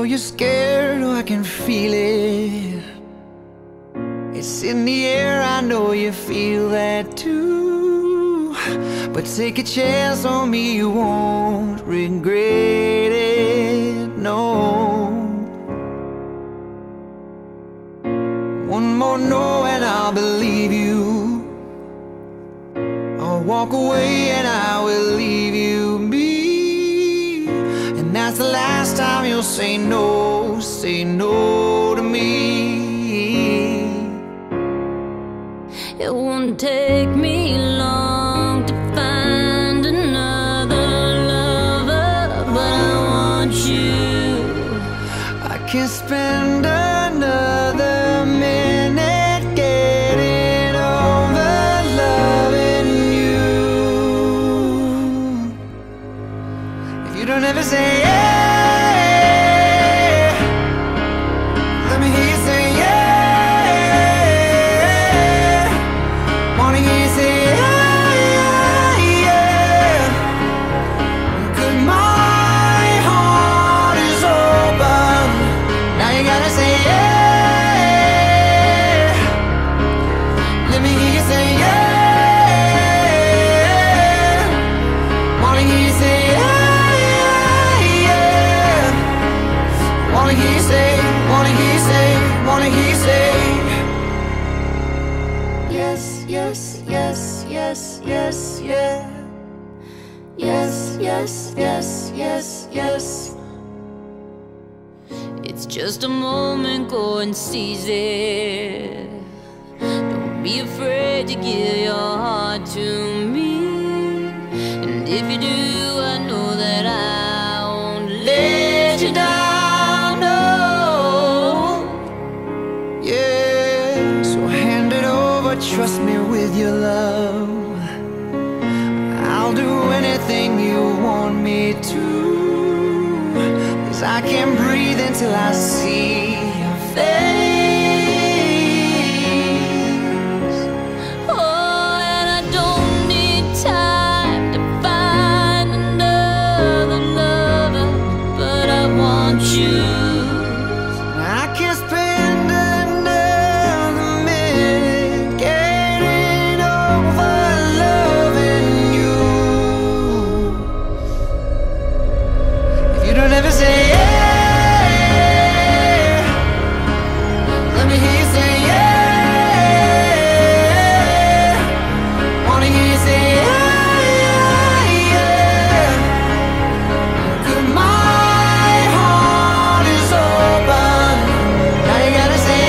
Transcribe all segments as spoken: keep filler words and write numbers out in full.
you're scared, oh, I can feel it. It's in the air, I know you feel that too. But take a chance on me, you won't regret it, no. One more no and I'll believe you. I'll walk away and I will leave you be. And that's the last time you'll say no, say no to me. It won't take me long to find another lover, but I want you. I can't spend another minute getting over loving you. If you don't ever say yeah, let me hear you say yeah. Wanna hear you say yeah, yeah, yeah. 'Cause my heart is open. Now you gotta say yeah. Let me hear you say yeah. Wanna hear you say yeah, yeah, yeah. Wanna hear you say, wanna hear you say, wanna hear you say yes, yes, yes, yes, yes, yeah. Yes, yes, yes, yes, yes. It's just a moment, go and seize it. Don't be afraid to give your heart to me. And if you do, I know that I won't let you down, no. Yeah, so hand it over, trust me with your love. I'll do anything you want me to. 'Cause I can't breathe until I see your face. Oh, and I don't need time to find another lover, but I want you. I can't spend another minute getting over loving you. If you don't ever say yeah, let me hear you say yeah. Wanna hear you say yeah, yeah. 'Cause my heart is open. Now you gotta say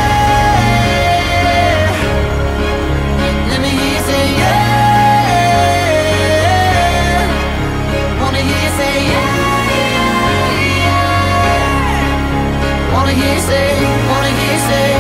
yeah. Let me hear you say yeah. Wanna hear you say yeah, yeah, yeah. Wanna hear you say, wanna hear you say